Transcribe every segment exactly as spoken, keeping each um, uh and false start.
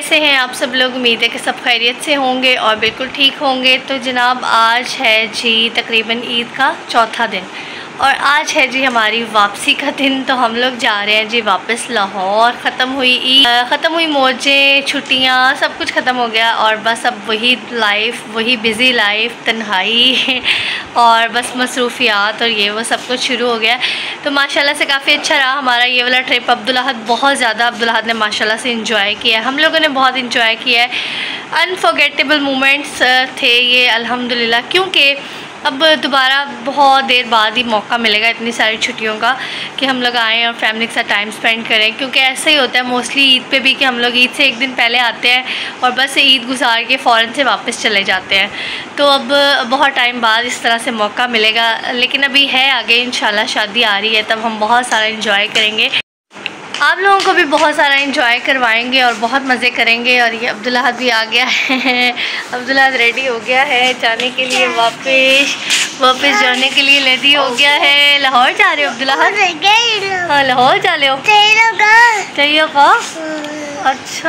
कैसे हैं आप सब लोग। उम्मीद है कि सब खैरियत से होंगे और बिल्कुल ठीक होंगे। तो जनाब आज है जी तकरीबन ईद का चौथा दिन और आज है जी हमारी वापसी का दिन। तो हम लोग जा रहे हैं जी वापस लाहौर। ख़त्म हुई ईद, ख़त्म हुई मौजें, छुट्टियाँ, सब कुछ ख़त्म हो गया और बस अब वही लाइफ, वही बिज़ी लाइफ, तन्हाई और बस मसरूफ़ियात और ये वो सब कुछ शुरू हो गया। तो माशाल्लाह से काफ़ी अच्छा रहा हमारा ये वाला ट्रिप। अब्दुल अहद बहुत ज़्यादा अब्दुल अहद ने माशाल्लाह से इंजॉय किया है, हम लोगों ने बहुत इंजॉय किया है। अनफॉरगेटेबल मोमेंट्स थे ये अल्हम्दुलिल्लाह, क्योंकि अब दोबारा बहुत देर बाद ही मौका मिलेगा इतनी सारी छुट्टियों का कि हम लोग आएँ और फैमिली के साथ टाइम स्पेंड करें। क्योंकि ऐसा ही होता है मोस्टली ईद पे भी कि हम लोग ईद से एक दिन पहले आते हैं और बस ईद गुजार के फ़ौरन से वापस चले जाते हैं। तो अब बहुत टाइम बाद इस तरह से मौका मिलेगा, लेकिन अभी है आगे इंशाल्लाह शादी आ रही है, तब हम बहुत सारा इंजॉय करेंगे, आप लोगों को भी बहुत सारा इंजॉय करवाएंगे और बहुत मज़े करेंगे। और ये अब्दुल अहद भी आ गया है, अब्दुल अहद रेडी हो गया है जाने के लिए, वापस वापस जाने के लिए रेडी हो गया है। लाहौर जा रहे हो अब्दुल अहद? हाँ लाहौर जा रहे हो? चाहिए का? अच्छा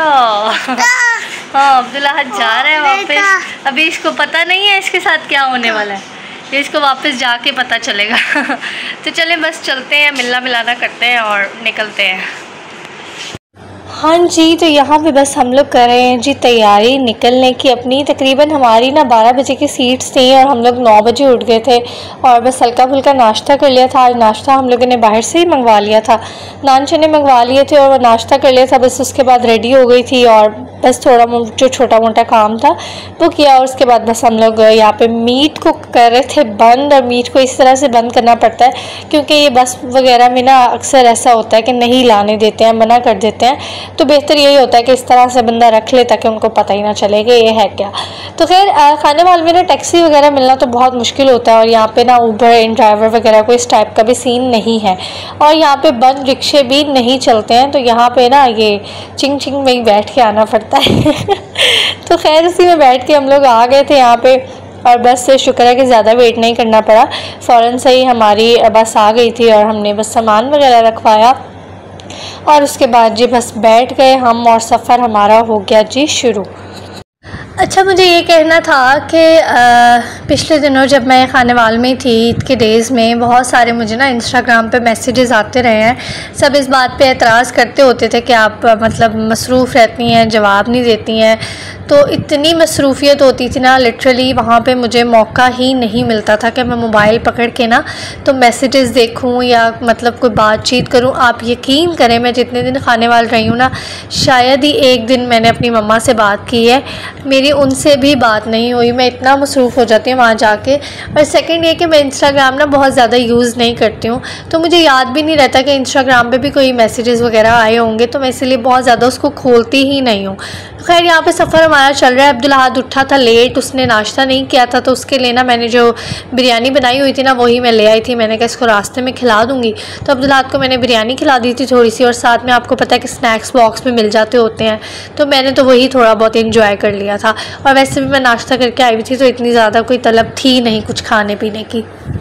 हाँ अब्दुल अहद जा रहे हैं वापस। अभी इसको पता नहीं है इसके साथ क्या होने वाला है, ये इसको वापस जाके पता चलेगा। तो चलें बस चलते हैं, मिलना मिलाना करते हैं और निकलते हैं। हाँ जी, तो यहाँ पे बस हम लोग कर रहे हैं जी तैयारी निकलने की अपनी। तकरीबन हमारी ना बारह बजे की सीट्स थी और हम लोग नौ बजे उठ गए थे और बस हल्का फुल्का नाश्ता कर लिया था। आज नाश्ता हम लोगों ने बाहर से ही मंगवा लिया था, नान चने मंगवा लिए थे और नाश्ता कर लिया था। बस उसके बाद रेडी हो गई थी और बस थोड़ा जो छोटा मोटा काम था वो किया और उसके बाद बस हम लोग यहाँ पे मीट को कर रहे थे बंद। और मीट को इस तरह से बंद करना पड़ता है क्योंकि ये बस वगैरह में ना अक्सर ऐसा होता है कि नहीं लाने देते हैं, मना कर देते हैं। तो बेहतर यही होता है कि इस तरह से बंदा रख ले ताकि उनको पता ही ना चले कि ये है क्या। तो खैर खाने वाले में ना टैक्सी वगैरह मिलना तो बहुत मुश्किल होता है और यहाँ पे ना ऊबर इन ड्राइवर वगैरह को इस टाइप का भी सीन नहीं है और यहाँ पे बंद रिक्शे भी नहीं चलते हैं। तो यहाँ पे ना ये चिंग चिंग में ही बैठ के आना पड़ता है। तो खैर उसी में बैठ के हम लोग आ गए थे यहाँ पे और बस से शुक्र है कि ज़्यादा वेट नहीं करना पड़ा, फ़ौरन से ही हमारी बस आ गई थी और हमने बस सामान वगैरह रखवाया और उसके बाद जी बस बैठ गए हम और सफ़र हमारा हो गया जी शुरू। अच्छा मुझे ये कहना था कि पिछले दिनों जब मैं खानेवाल में थी ईद के डेज़ में, बहुत सारे मुझे ना इंस्टाग्राम पे मैसेजेस आते रहे हैं। सब इस बात पे एतराज़ करते होते थे कि आप मतलब मसरूफ़ रहती हैं, जवाब नहीं देती हैं। तो इतनी मसरूफ़ियत होती थी ना, लिटरली वहाँ पे मुझे मौका ही नहीं मिलता था कि मैं मोबाइल पकड़ के ना तो मैसेजेस देखूँ या मतलब कोई बातचीत करूँ। आप यकीन करें मैं जितने दिन खानेवाल रही हूँ ना, शायद ही एक दिन मैंने अपनी मम्मा से बात की है, मेरी उनसे भी बात नहीं हुई। मैं इतना मसरूफ़ हो जाती हूँ वहाँ जाके। और सेकंड ये कि मैं इंस्टाग्राम ना बहुत ज़्यादा यूज़ नहीं करती हूँ, तो मुझे याद भी नहीं रहता कि इंस्टाग्राम पे भी कोई मैसेजेस वगैरह आए होंगे, तो मैं इसलिए बहुत ज़्यादा उसको खोलती ही नहीं हूँ। खैर यहाँ पे सफ़र हमारा चल रहा है। अब्दुल अहद उठा था लेट, उसने नाश्ता नहीं किया था, तो उसके लिए ना मैंने जो बिरयानी बनाई हुई थी ना वही मैं ले आई थी। मैंने कहा इसको रास्ते में खिला दूँगी, तो अब्दुल अहद को मैंने बिरयानी खिला दी थी थोड़ी सी और साथ में आपको पता है कि स्नैक्स बॉक्स में मिल जाते होते हैं, तो मैंने तो वही थोड़ा बहुत इंजॉय कर लिया था। और वैसे भी मैं नाश्ता करके आई हुई थी तो इतनी ज़्यादा कोई तलब थी नहीं कुछ खाने पीने की।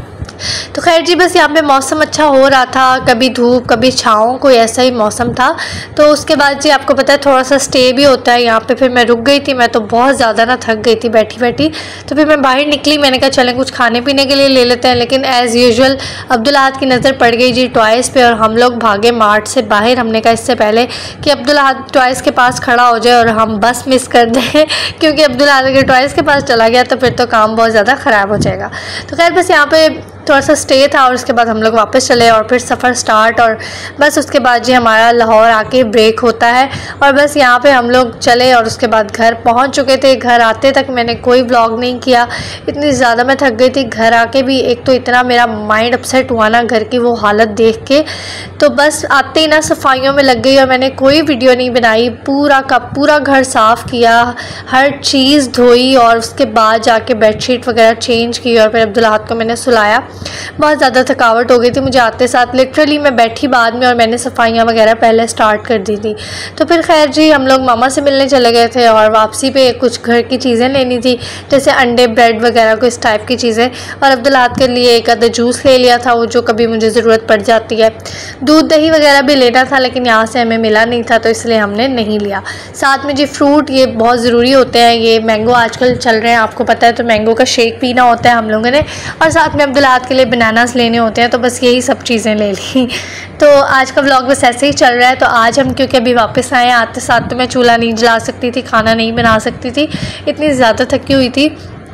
तो खैर जी बस यहाँ पे मौसम अच्छा हो रहा था, कभी धूप कभी छाँव, कोई ऐसा ही मौसम था। तो उसके बाद जी आपको पता है थोड़ा सा स्टे भी होता है यहाँ पे। फिर मैं रुक गई थी, मैं तो बहुत ज़्यादा ना थक गई थी बैठी बैठी। तो फिर मैं बाहर निकली, मैंने कहा चलें कुछ खाने पीने के लिए ले लेते हैं। लेकिन एज़ यूजुअल अब्दुल अहद की नज़र पड़ गई जी टॉयज़ पे और हम लोग भागे मार्ट से बाहर। हमने कहा इससे पहले कि अब्दुल अहद टॉयज़ के पास खड़ा हो जाए और हम बस मिस कर दें, क्योंकि अब्दुल अहद अगर टॉयज़ के पास चला गया तो फिर तो काम बहुत ज़्यादा ख़राब हो जाएगा। तो खैर बस यहाँ पे थोड़ा सा स्टे था और उसके बाद हम लोग वापस चले और फिर सफ़र स्टार्ट। और बस उसके बाद जी हमारा लाहौर आके ब्रेक होता है और बस यहाँ पे हम लोग चले और उसके बाद घर पहुँच चुके थे। घर आते तक मैंने कोई व्लॉग नहीं किया, इतनी ज़्यादा मैं थक गई थी। घर आके भी एक तो इतना मेरा माइंड अपसेट हुआ ना घर की वो हालत देख के, तो बस आते ही ना सफाइयों में लग गई और मैंने कोई वीडियो नहीं बनाई। पूरा का पूरा घर साफ़ किया, हर चीज़ धोई और उसके बाद जाके बेडशीट वगैरह चेंज की और फिर अब्दुल अहद को मैंने सुलाया। बहुत ज़्यादा थकावट हो गई थी मुझे आते साथ, लिटरली मैं बैठी बाद में और मैंने सफाइयाँ वगैरह पहले स्टार्ट कर दी थी। तो फिर खैर जी हम लोग मामा से मिलने चले गए थे और वापसी पे कुछ घर की चीज़ें लेनी थी, जैसे अंडे ब्रेड वगैरह को इस टाइप की चीज़ें, और अब्दुल्लाहत के लिए एक आधा जूस ले लिया था वो जो कभी मुझे ज़रूरत पड़ जाती है। दूध दही वगैरह भी लेना था लेकिन यहाँ से हमें मिला नहीं था तो इसलिए हमने नहीं लिया। साथ में जी फ्रूट ये बहुत ज़रूरी होते हैं, ये मैंगो आजकल चल रहे हैं आपको पता है, तो मैंगो का शेक पीना होता है हम लोगों ने, और साथ में अब्दुल्लाहत के लिए बनानास लेने होते हैं, तो बस यही सब चीज़ें ले ली। तो आज का व्लॉग बस ऐसे ही चल रहा है। तो आज हम क्योंकि अभी वापस आए आते साथ तो मैं चूल्हा नहीं जला सकती थी, खाना नहीं बना सकती थी, इतनी ज़्यादा थकी हुई थी।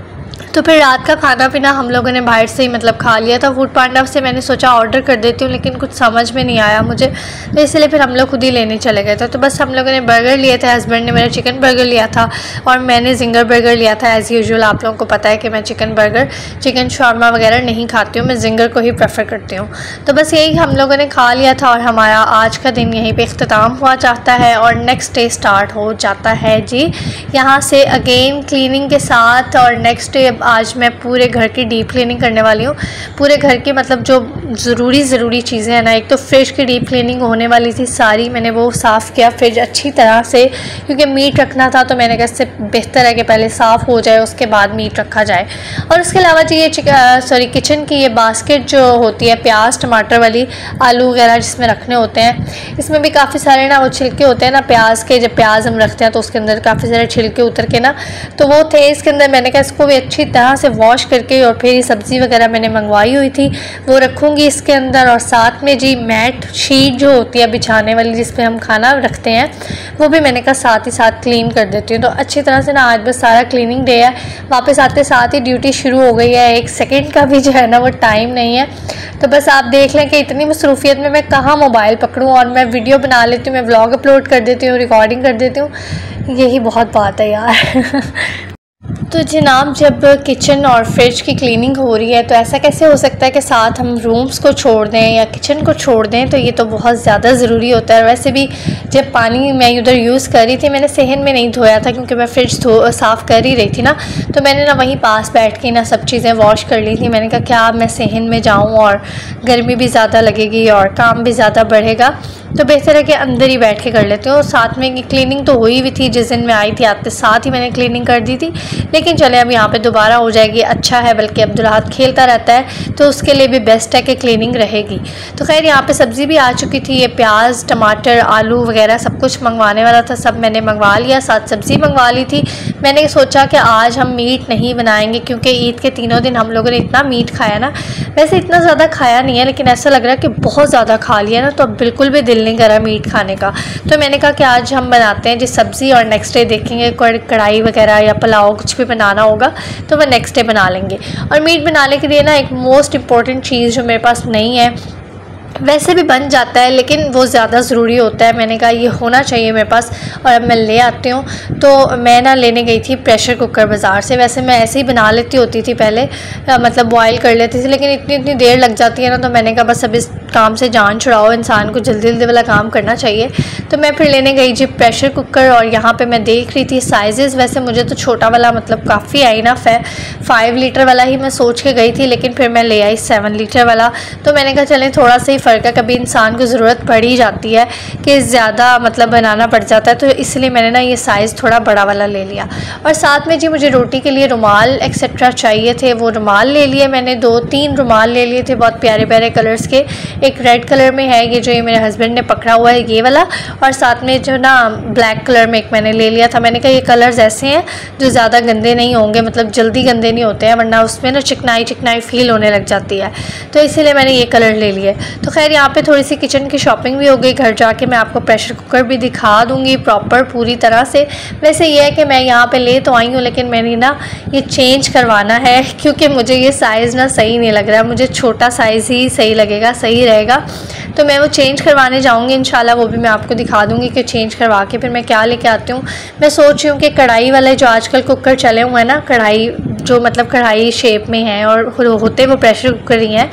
तो फिर रात का खाना पीना हम लोगों ने बाहर से ही मतलब खा लिया था। फूड पांडा से मैंने सोचा ऑर्डर कर देती हूँ लेकिन कुछ समझ में नहीं आया मुझे, तो इसलिए फिर हम लोग खुद ही लेने चले गए थे। तो बस हम लोगों ने बर्गर लिए थे, हस्बैंड ने मेरा चिकन बर्गर लिया था और मैंने जिंगर बर्गर लिया था। एज़ यूजुअल आप लोगों को पता है कि मैं चिकन बर्गर चिकन शॉर्मा वगैरह नहीं खाती हूँ, मैं जिंगर को ही प्रेफर करती हूँ। तो बस यही हम लोगों ने खा लिया था और हमारा आज का दिन यहीं पर अख्ताम हुआ चाहता है और नेक्स्ट डे स्टार्ट हो जाता है जी यहाँ से अगेन क्लीनिंग के साथ। और नेक्स्ट डे आज मैं पूरे घर की डीप क्लीनिंग करने वाली हूँ। पूरे घर की मतलब जो ज़रूरी ज़रूरी चीज़ें हैं ना, एक तो फ्रिज की डीप क्लीनिंग होने वाली थी सारी, मैंने वो साफ़ किया फ्रिज अच्छी तरह से, क्योंकि मीट रखना था तो मैंने कहा इससे बेहतर है कि पहले साफ़ हो जाए उसके बाद मीट रखा जाए। और उसके अलावा जी ये सॉरी किचन की ये बास्केट जो होती है प्याज टमाटर वाली, आलू वगैरह जिसमें रखने होते हैं, इसमें भी काफ़ी सारे ना वो छिलके होते हैं ना प्याज के, जब प्याज हम रखते हैं तो उसके अंदर काफ़ी सारे छिलके उतर के ना, तो वो थे इसके अंदर। मैंने कहा इसको भी अच्छी तरह से वॉश करके और फिर सब्ज़ी वगैरह मैंने मंगवाई हुई थी वो रखूँगी इसके अंदर। और साथ में जी मैट शीट जो होती है बिछाने वाली जिस पे हम खाना रखते हैं वो भी मैंने कहा साथ ही साथ क्लीन कर देती हूँ। तो अच्छी तरह से ना आज बस सारा क्लीनिंग डे है, वापस आते साथ ही ड्यूटी शुरू हो गई है, एक सेकेंड का भी जो है ना वो टाइम नहीं है। तो बस आप देख लें कि इतनी मसरूफियत में मैं कहाँ मोबाइल पकड़ूँ, और मैं वीडियो बना लेती हूँ, मैं व्लॉग अपलोड कर देती हूँ, रिकॉर्डिंग कर देती हूँ, यही बहुत बात है यार। तो जनाब जब किचन और फ्रिज की क्लीनिंग हो रही है तो ऐसा कैसे हो सकता है कि साथ हम रूम्स को छोड़ दें या किचन को छोड़ दें, तो ये तो बहुत ज़्यादा ज़रूरी होता है। वैसे भी जब पानी मैं उधर यूज़ कर रही थी मैंने सहन में नहीं धोया था क्योंकि मैं फ्रिज धो साफ़ कर ही रही थी ना, तो मैंने ना वहीं पास बैठ के ना सब चीज़ें वॉश कर ली थी। मैंने कहा क्या मैं सहन में जाऊँ और गर्मी भी ज़्यादा लगेगी और काम भी ज़्यादा बढ़ेगा, तो बेहतर है कि अंदर ही बैठ के कर लेते हो। साथ में क्लीनिंग तो हुई भी थी, जिस दिन मैं आई थी आते साथ ही मैंने क्लीनिंग कर दी थी, लेकिन चले अब यहाँ पे दोबारा हो जाएगी, अच्छा है, बल्कि अब्दुल्लाहत खेलता रहता है तो उसके लिए भी बेस्ट है कि क्लीनिंग रहेगी। तो खैर यहाँ पे सब्ज़ी भी आ चुकी थी, ये प्याज टमाटर आलू वगैरह सब कुछ मंगवाने वाला था, सब मैंने मंगवा लिया, साथ सब्ज़ी मंगवा ली थी। मैंने सोचा कि आज हम मीट नहीं बनाएंगे क्योंकि ईद के तीनों दिन हम लोगों ने इतना मीट खाया ना, वैसे इतना ज़्यादा खाया नहीं है लेकिन ऐसा लग रहा है कि बहुत ज़्यादा खा लिया ना, तो अब बिल्कुल भी दिल नहीं करा मीट खाने का। तो मैंने कहा कि आज हम बनाते हैं जी सब्ज़ी और नेक्स्ट डे देखेंगे कढ़ाई वगैरह या पुलाव कुछ भी बनाना होगा तो वह नेक्स्ट डे बना लेंगे। और मीट बनाने के लिए ना एक मोस्ट इम्पॉर्टेंट चीज़ जो मेरे पास नहीं है, वैसे भी बन जाता है लेकिन वो ज़्यादा ज़रूरी होता है, मैंने कहा ये होना चाहिए मेरे पास और अब मैं ले आती हूँ। तो मैं ना लेने गई थी प्रेशर कुकर बाज़ार से, वैसे मैं ऐसे ही बना लेती होती थी पहले, आ, मतलब बॉयल कर लेती थी, लेकिन इतनी इतनी देर लग जाती है ना, तो मैंने कहा बस अब इस काम से जान छुड़ाओ, इंसान को जल्दी जल्दी वाला काम करना चाहिए। तो मैं फिर लेने गई जी प्रेशर कुकर, और यहाँ पर मैं देख रही थी साइज़, वैसे मुझे तो छोटा वाला मतलब काफ़ी आई ना, फै फाइव लीटर वाला ही मैं सोच के गई थी, लेकिन फिर मैं ले आई सेवन लीटर वाला। तो मैंने कहा चलें थोड़ा सा ही फ़र्क है, कभी इंसान को ज़रूरत पड़ ही जाती है कि ज़्यादा मतलब बनाना पड़ जाता है, तो इसलिए मैंने ना ये साइज़ थोड़ा बड़ा वाला ले लिया। और साथ में जी मुझे रोटी के लिए रुमाल एक्सेट्रा चाहिए थे, वो रुमाल ले लिए मैंने, दो तीन रुमाल ले लिए थे बहुत प्यारे प्यारे कलर्स के। एक रेड कलर में है ये जो ये मेरे हस्बैंड ने पकड़ा हुआ है ये वाला, और साथ में जो ना ब्लैक कलर में एक मैंने ले लिया था। मैंने कहा ये कलर्स ऐसे हैं जो ज़्यादा गंदे नहीं होंगे, मतलब जल्दी गंदे नहीं होते हैं, वरना उसमें ना चिकनाई चिकनाई फील होने लग जाती है, तो इसीलिए मैंने ये कलर ले लिए। तो खैर यहाँ पे थोड़ी सी किचन की शॉपिंग भी हो गई, घर जाके मैं आपको प्रेशर कुकर भी दिखा दूँगी प्रॉपर पूरी तरह से। वैसे ये है कि मैं यहाँ पे ले तो आई हूँ लेकिन मैंने ना ये चेंज करवाना है क्योंकि मुझे ये साइज़ ना सही नहीं लग रहा है, मुझे छोटा साइज़ ही सही लगेगा, सही रहेगा। तो मैं वो चेंज करवाने जाऊँगी इंशाल्लाह, वो भी मैं आपको दिखा दूँगी कि चेंज करवा के फिर मैं क्या लेके आती हूँ। मैं सोच रही हूँ कि कढ़ाई वाले जो आजकल कुकर चले हुए हैं ना, कढ़ाई जो मतलब कढ़ाई शेप में है और होते वो प्रेशर कुकर ही हैं,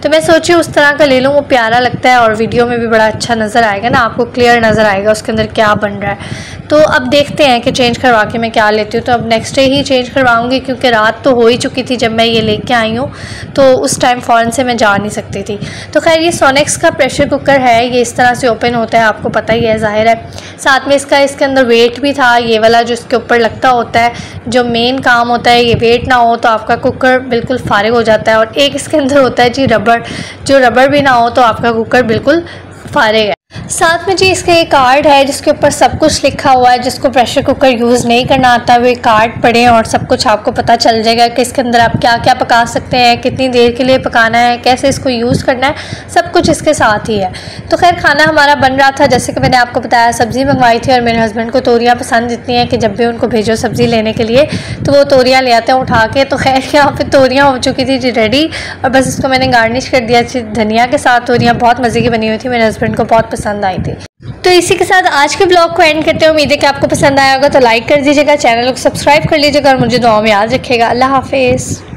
तो मैं सोची उस तरह का ले लूँ, वो प्यारा लगता है और वीडियो में भी बड़ा अच्छा नज़र आएगा ना, आपको क्लियर नज़र आएगा उसके अंदर क्या बन रहा है। तो अब देखते हैं कि चेंज करवा के मैं क्या लेती हूँ। तो अब नेक्स्ट डे ही चेंज करवाऊँगी क्योंकि रात तो हो ही चुकी थी जब मैं ये लेके आई हूँ, तो उस टाइम फ़ौरन से मैं जा नहीं सकती थी। तो खैर ये सोनेक्स का प्रेशर कुकर है, ये इस तरह से ओपन होता है, आपको पता ही है ज़ाहिर है। साथ में इसका इसके अंदर वेट भी था, ये वाला जो इसके ऊपर लगता होता है, जो मेन काम होता है, ये वेट ना हो तो आपका कुकर बिल्कुल फारिग हो जाता है। और एक इसके अंदर होता है जी रबड़, जो रबड़ भी ना हो तो आपका कुकर बिल्कुल फारिग है। साथ में जी इसका एक कार्ड है जिसके ऊपर सब कुछ लिखा हुआ है। जिसको प्रेशर कुकर यूज़ नहीं करना आता वो कार्ड पढ़ें और सब कुछ आपको पता चल जाएगा कि इसके अंदर आप क्या क्या पका सकते हैं, कितनी देर के लिए पकाना है, कैसे इसको यूज़ करना है, सब कुछ इसके साथ ही है। तो खैर खाना हमारा बन रहा था, जैसे कि मैंने आपको बताया सब्ज़ी मंगवाई थी और मेरे हस्बैंड को तोरियाँ पसंद इतनी है कि जब भी उनको भेजो सब्ज़ी लेने के लिए तो वो तोरियाँ ले आते हैं उठा के। तो खैर यहाँ पर तोरियाँ हो चुकी थी जी रेडी, और बस इसको मैंने गार्निश कर दिया थी धनिया के साथ। तोरियाँ बहुत मज़े की बनी हुई थी, मेरे हस्बैंड को बहुत पसंद आई थी। तो इसी के साथ आज के ब्लॉग को एंड करते हैं। उम्मीद है कि आपको पसंद आया होगा, तो लाइक कर दीजिएगा, चैनल को सब्सक्राइब कर लीजिएगा और मुझे दुआ में याद रखिएगा। अल्लाह हाफिज़।